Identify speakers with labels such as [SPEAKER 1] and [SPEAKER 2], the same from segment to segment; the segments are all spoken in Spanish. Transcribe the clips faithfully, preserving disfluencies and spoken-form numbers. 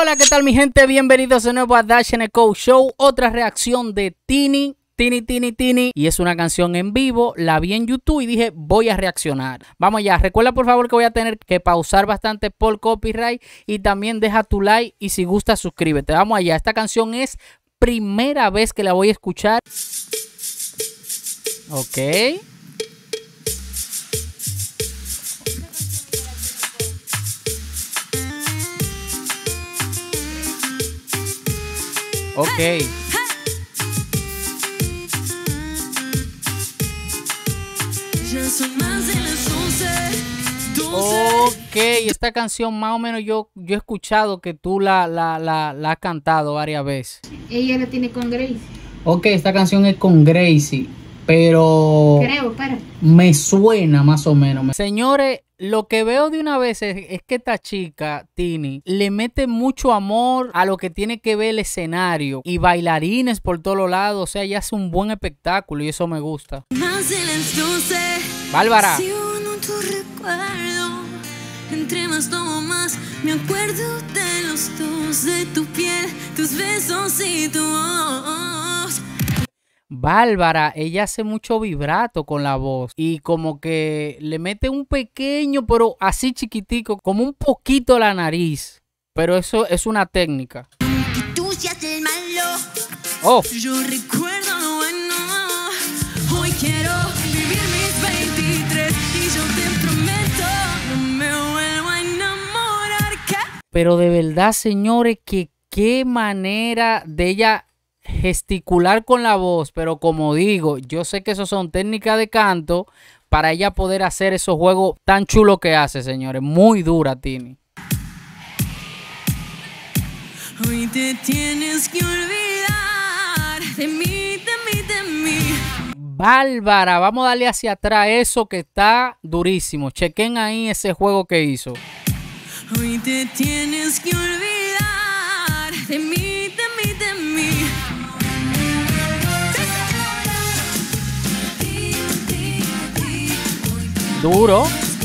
[SPEAKER 1] Hola, ¿qué tal mi gente? Bienvenidos de nuevo a Dash and Echo Show. Otra reacción de Tini, Tini, Tini, Tini. Y es una canción en vivo. La vi en YouTube y dije, voy a reaccionar. Vamos allá. Recuerda por favor que voy a tener que pausar bastante por copyright. Y también deja tu like y si gusta suscríbete. Vamos allá. Esta canción es primera vez que la voy a escuchar. Ok. Ok.
[SPEAKER 2] Ya son más de las once,
[SPEAKER 1] Ok, esta canción más o menos yo, yo he escuchado que tú la, la, la, la has cantado varias veces.
[SPEAKER 3] Ella la tiene con Grace.
[SPEAKER 1] Ok, esta canción es con Gracie, pero
[SPEAKER 3] Creo, espera.
[SPEAKER 1] me suena más o menos. Señores, lo que veo de una vez es, es que esta chica, Tini, le mete mucho amor a lo que tiene que ver el escenario y bailarines por todos lados. O sea, ella hace un buen espectáculo y eso me gusta.
[SPEAKER 2] más de las doce.
[SPEAKER 1] Bárbara.
[SPEAKER 2] Si uno tu recuerdo, entre más tomo más, me acuerdo de los dos, de tu piel, tus besos y tu voz.
[SPEAKER 1] Bárbara, ella hace mucho vibrato con la voz y como que le mete un pequeño, pero así chiquitico, como un poquito la nariz. Pero eso es una técnica.
[SPEAKER 2] Que tú seas el malo,
[SPEAKER 1] Oh,
[SPEAKER 2] yo recuerdo lo bueno. Hoy quiero vivir mis veintitrés y yo te prometo no me vuelvo a enamorar. ¿Qué?
[SPEAKER 1] pero de verdad, señores, que qué manera de ella gesticular con la voz. Pero como digo, yo sé que eso son técnicas de canto para ella poder hacer esos juegos tan chulos que hace, señores. Muy dura, Tini.
[SPEAKER 2] Hoy te tienes que olvidar de mí, de mí, de mí.
[SPEAKER 1] Bárbara, vamos a darle hacia atrás eso que está durísimo. Chequen ahí ese juego que hizo.
[SPEAKER 2] Hoy te tienes que olvidar de mí, de mí, de mí.
[SPEAKER 1] Duro.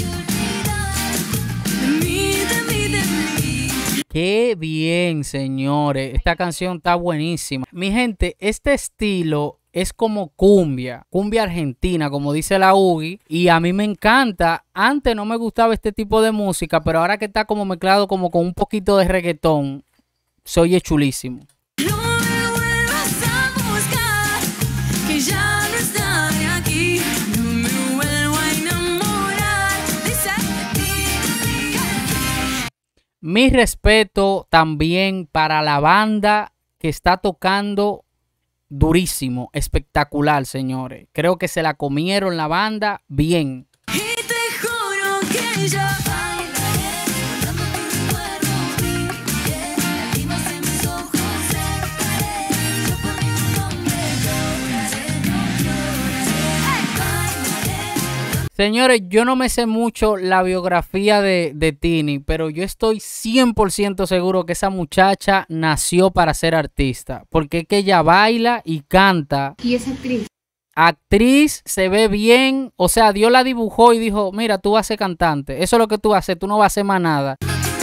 [SPEAKER 2] De mí, de mí, de mí.
[SPEAKER 1] Qué bien, señores. Esta canción está buenísima. Mi gente, este estilo es como cumbia, cumbia argentina, como dice la Ugi. Y a mí me encanta. Antes no me gustaba este tipo de música, pero ahora que está como mezclado como con un poquito de reggaetón, se oye chulísimo.
[SPEAKER 2] No me vuelvas a buscar, que ya no estaré aquí. No me vuelvo a enamorar de esa de ti.
[SPEAKER 1] Mi respeto también para la banda que está tocando durísimo, espectacular, señores. Creo que se la comieron la banda bien.
[SPEAKER 2] Y te juro que yo bailaré, recordando tu recuerdo, viviré, lágrimas en mis ojos secaré, yo por mi nombre lloraré, lloraré, bailaré.
[SPEAKER 1] Señores, yo no me sé mucho la biografía de, de Tini, pero yo estoy cien por ciento seguro que esa muchacha nació para ser artista, porque es que ella baila y canta.
[SPEAKER 3] Y esa actriz.
[SPEAKER 1] Actriz, se ve bien, o sea, Dios la dibujó y dijo, mira, tú vas a ser cantante, eso es lo que tú vas a hacer, tú no vas a hacer más nada.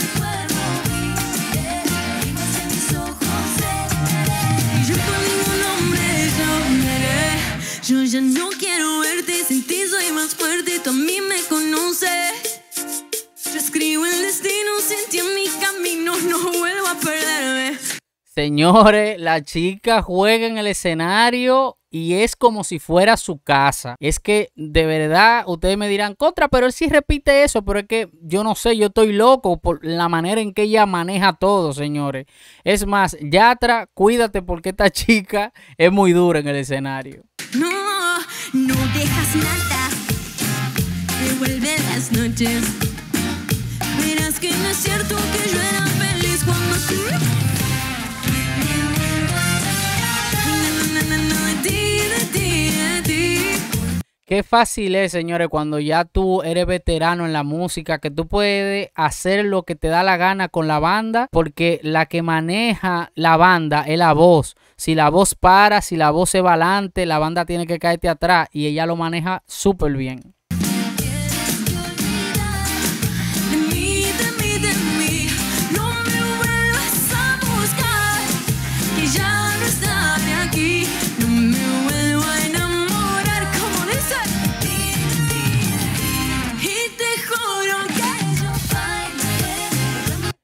[SPEAKER 2] Yo ya no quiero verte, sin ti soy más fuerte, tú a mí me conoces. Yo escribo el destino, sin ti en mi camino, no vuelvo a perderme.
[SPEAKER 1] Señores, la chica juega en el escenario y es como si fuera su casa. Es que de verdad ustedes me dirán, contra, pero él sí repite eso, pero es que yo no sé, yo estoy loco por la manera en que ella maneja todo, señores. Es más, Yatra, cuídate porque esta chica es muy dura en el escenario.
[SPEAKER 2] No, no dejas nada, revuelve las noches. Verás que no es cierto que yo era feliz cuando tú. No, no, no, no, de ti, de ti, de ti.
[SPEAKER 1] Qué fácil es, señores, cuando ya tú eres veterano en la música, que tú puedes hacer lo que te da la gana con la banda, porque la que maneja la banda es la voz. Si la voz para, si la voz se va adelante, la banda tiene que caerte atrás y ella lo maneja súper bien.
[SPEAKER 2] De mí, de mí, de mí. No me vuelvas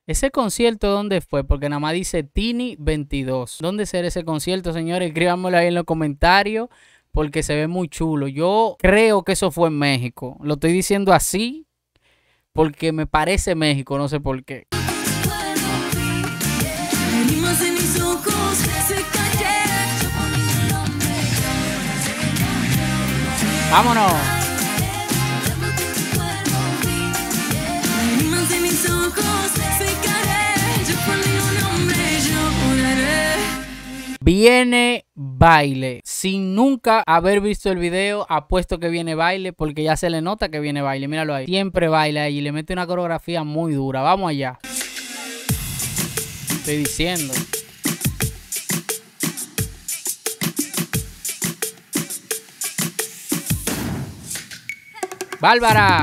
[SPEAKER 1] ¿Ese concierto dónde fue? Porque nada más dice Tini veintidós. ¿Dónde será ese concierto, señores? Escríbanmelo ahí en los comentarios porque se ve muy chulo. Yo creo que eso fue en México. Lo estoy diciendo así porque me parece México, no sé por qué.
[SPEAKER 2] Lágrimas en mis ojos se cayeron.
[SPEAKER 1] ¡Vámonos!
[SPEAKER 2] Lágrimas en mis ojos se cayeron. Yo por ningún hombre lloraré.
[SPEAKER 1] Viene baile. Sin nunca haber visto el video, apuesto que viene baile porque ya se le nota que viene baile. Míralo ahí. Siempre baila ahí y le mete una coreografía muy dura. Vamos allá. Estoy diciendo. Bárbara.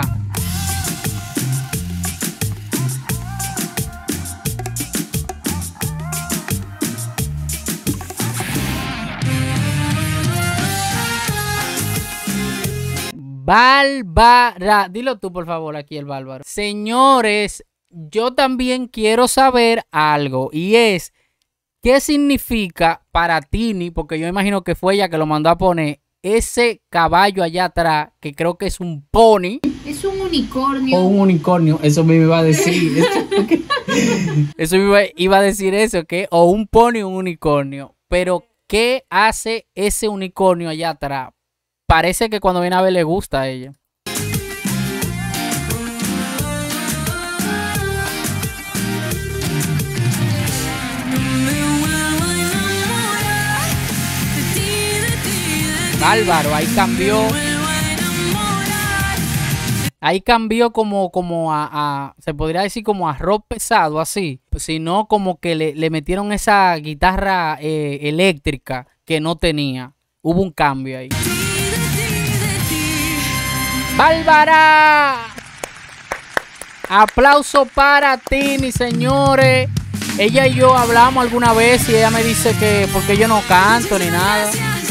[SPEAKER 1] Bárbara. Dilo tú, por favor, aquí el Bárbaro. Señores, yo también quiero saber algo y es, ¿qué significa para Tini? Porque yo imagino que fue ella que lo mandó a poner ese caballo allá atrás, que creo que es un pony.
[SPEAKER 3] Es un unicornio.
[SPEAKER 1] O un unicornio, eso me iba a decir. Eso me iba, iba a decir eso, que o un pony o un unicornio. Pero, ¿qué hace ese unicornio allá atrás? Parece que cuando viene a ver le gusta a ella. Bárbaro, ahí cambió. Ahí cambió como, como a, a, se podría decir como a rock pesado, así. Sino como que le, le metieron esa guitarra eh, eléctrica que no tenía. Hubo un cambio ahí. ¡Bárbara! Aplauso para Tini, señores. Ella y yo hablamos alguna vez y ella me dice que porque yo no canto ni nada.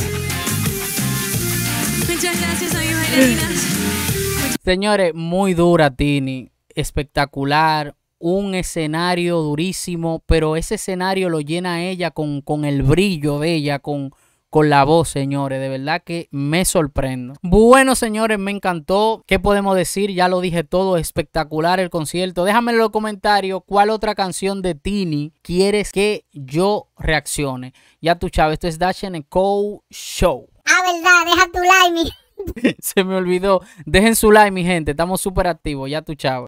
[SPEAKER 2] Muchas gracias, amigas bailarinas.
[SPEAKER 1] Señores, muy dura Tini, espectacular, un escenario durísimo, pero ese escenario lo llena ella con, con el brillo de ella, con, con la voz, señores, de verdad que me sorprendo. Bueno, señores, me encantó, ¿qué podemos decir? Ya lo dije todo, espectacular el concierto. Déjame en los comentarios cuál otra canción de Tini quieres que yo reaccione. Ya tú, Chávez, esto es Dash N Co Show.
[SPEAKER 4] Ah, verdad, deja tu like, mi.
[SPEAKER 1] Se me olvidó. Dejen su like, mi gente. Estamos súper activos. Ya tú, chavo.